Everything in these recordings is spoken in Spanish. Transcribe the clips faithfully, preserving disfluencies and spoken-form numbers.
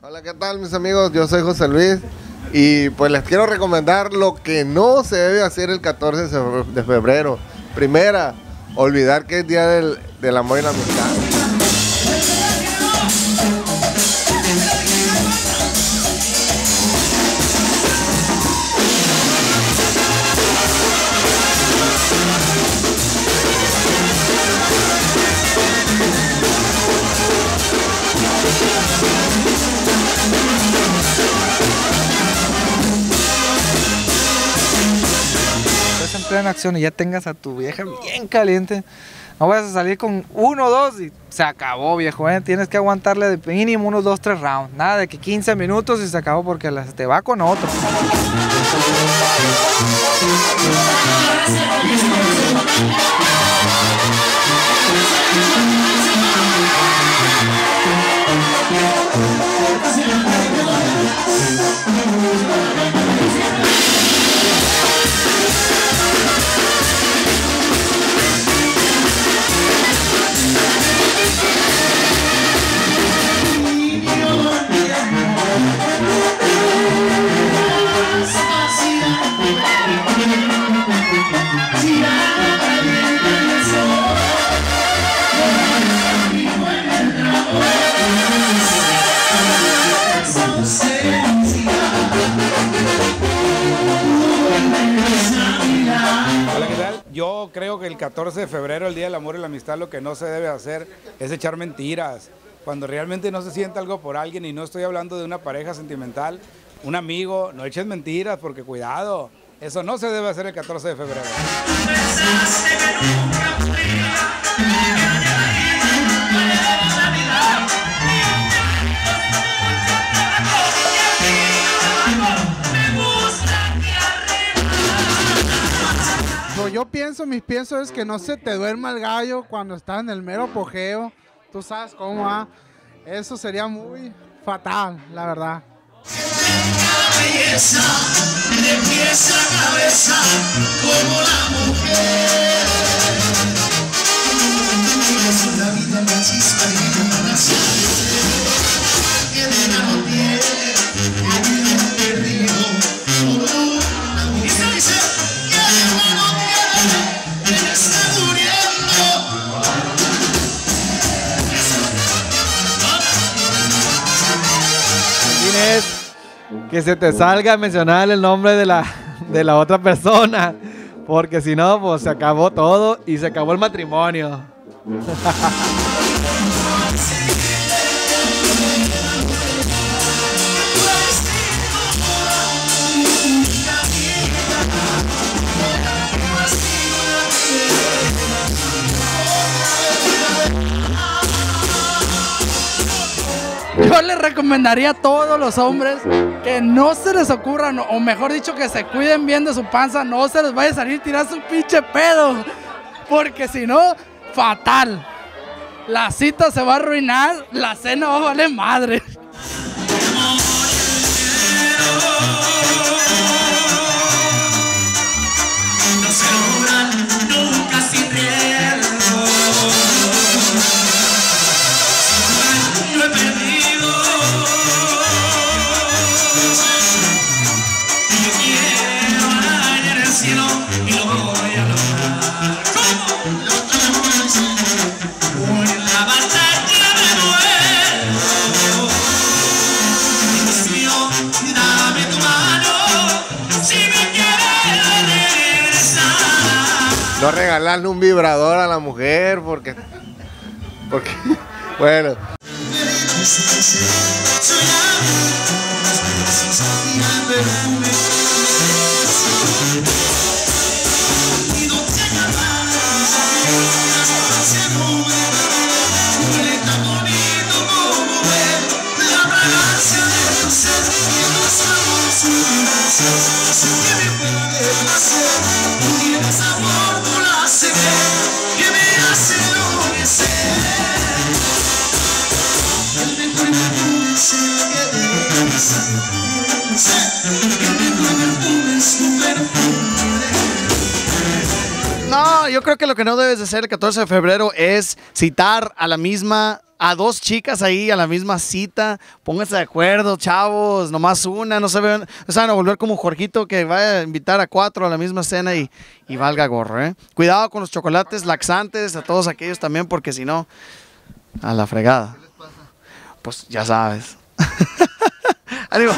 Hola, ¿qué tal mis amigos? Yo soy José Luis y pues les quiero recomendar lo que no se debe hacer el catorce de febrero. Primera, olvidar que es Día del, del Amor y la Amistad. En plena acción y ya tengas a tu vieja bien caliente, no vas a salir con uno o dos y se acabó, viejo, ¿eh? Tienes que aguantarle de mínimo unos dos, tres rounds, nada de que quince minutos y se acabó porque la, te va con otro. Hola, ¿qué tal? Yo creo que el catorce de febrero, el Día del Amor y la Amistad, lo que no se debe hacer es echar mentiras. Cuando realmente no se siente algo por alguien, y no estoy hablando de una pareja sentimental, un amigo, no eches mentiras porque cuidado, eso no se debe hacer el catorce de febrero. Yo pienso, mis piensos es que no se te duerma el gallo cuando estás en el mero apogeo. Tú sabes cómo va. Eso sería muy fatal, la verdad. Belleza, de pies a cabeza, como la mujer. Es una vida más chispa y una nación. Que de la no tiene, que vive perdido. Y se dice que de no tiene, que está muriendo. Tienes que se te salga a mencionar el nombre de la, de la otra persona, porque si no, pues se acabó todo y se acabó el matrimonio. Yo les recomendaría a todos los hombres que no se les ocurran, o mejor dicho, que se cuiden bien de su panza, no se les vaya a salir tirar su pinche pedo, porque si no, fatal. La cita se va a arruinar, la cena va a valer madre. No se logran nunca sin riesgo. Lo he perdido. Y yo quiero arañar el cielo y lo voy a lograr. ¿Cómo? Por la batalla me muero. Dios mío, dame tu mano si me quieres regresar. No regalarle un vibrador a la mujer porque... porque bueno. No, yo creo que lo que no debes de hacer el catorce de febrero es citar a la misma a dos chicas ahí a la misma cita, pónganse de acuerdo, chavos, nomás una, no se vean, no se van a volver como Jorgito que va a invitar a cuatro a la misma cena y, y valga gorro, ¿eh? Cuidado con los chocolates laxantes, a todos aquellos también, porque si no, a la fregada. ¿Qué les pasa? Pues ya sabes. ¡Ánimo!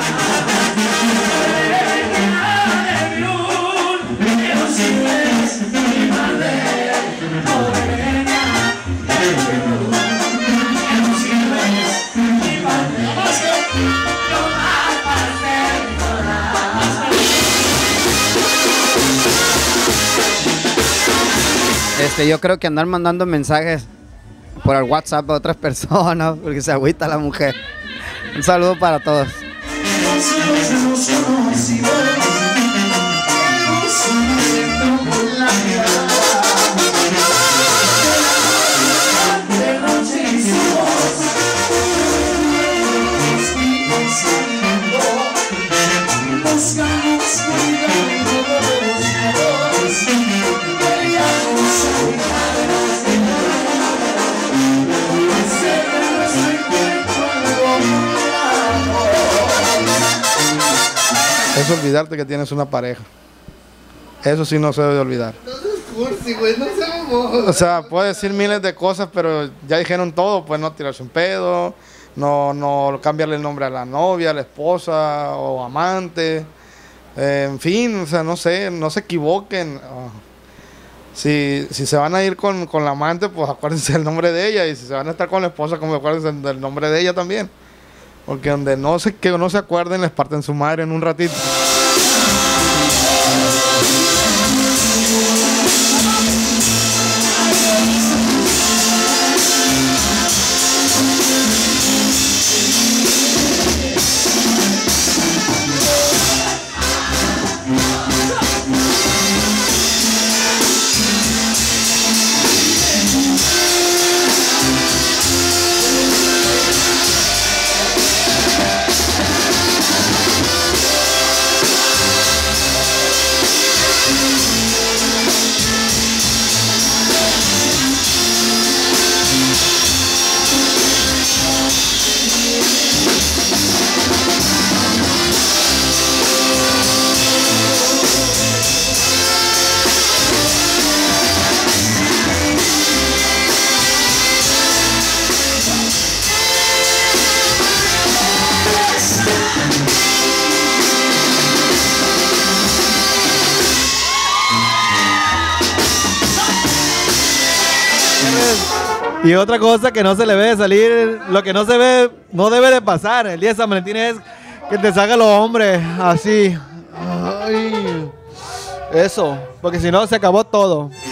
Este, yo creo que andar mandando mensajes por el WhatsApp a otras personas porque se agüita la mujer. Un saludo para todos. Es olvidarte que tienes una pareja. Eso sí no se debe de olvidar. Cursi, güey, no seamos. O sea, puede decir miles de cosas, pero ya dijeron todo, pues no tirarse un pedo, no, no cambiarle el nombre a la novia, a la esposa o amante. Eh, en fin, o sea, no sé, no se equivoquen. Uh, si, si se van a ir con, con la amante, pues acuérdense del nombre de ella. Y si se van a estar con la esposa, como acuérdense del nombre de ella también. Porque donde no se, que no se acuerden, les parten su madre en un ratito. Y otra cosa que no se le debe salir, lo que no se ve, no debe de pasar el día de San Valentín es que te salgan los hombres así. Ay, eso, porque si no se acabó todo.